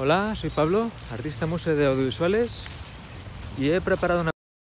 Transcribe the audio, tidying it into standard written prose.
Hola, soy Pablo, artista museo de audiovisuales y he preparado una